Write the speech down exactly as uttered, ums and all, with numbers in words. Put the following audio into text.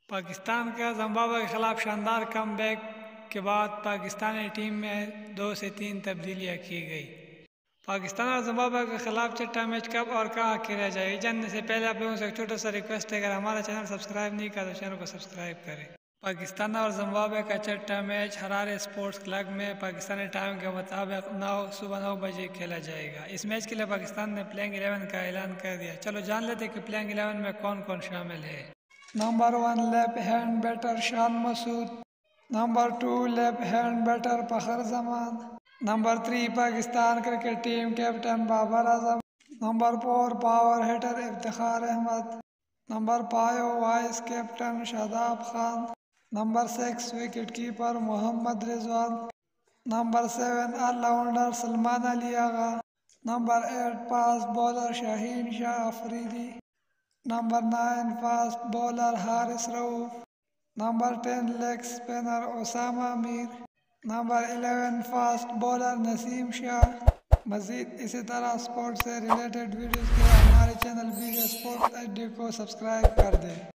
پاکستان کا زمبابوے کے خلاف شاندار کم بیک کے بعد پاکستانی ٹیم میں دو سے تین تبدیلیاں کی گئی۔ پاکستان اور زمبابوے کے خلاف چھٹا میچ کب اور کہاں کھیلا جائے گا جاننے سے پہلے آپ لوگوں سے ایک چھوٹا سا ریکویسٹ ہے، اگر ہمارا چینل سبسکرائب نہیں کرا تو چینل کو سبسکرائب کریں۔ پاکستان اور زمبابوے کا چھٹا میچ ہرارے اسپورٹس کلب میں پاکستانی ٹائم کے مطابق نو صبح نو بجے کھیلا جائے گا۔ اس میچ کے لیے پاکستان نے پلینگ الیون کا اعلان کر دیا۔ چلو جان لیتے کہ پلینگ الیون میں کون کون شامل ہے۔ Number one left hand batter Shan Masood, number two left hand batter Fakhar Zaman, number three Pakistan cricket team captain Babar Azam, number four power hitter Iftikhar Ahmed, number five vice captain Shadab Khan, number six wicket keeper Mohammad Rizwan, number seven all rounder Salman Ali Agha, number eight fast bowler Shaheen Shah Afridi, number nine fast bowler Haris Rauf, number ten leg spinner Usama میر، number eleven fast bowler Naseem Shah. مزید اسی طرح support سے related videos کے لیے ہمارے channel V K sports H D کو subscribe کر دیں۔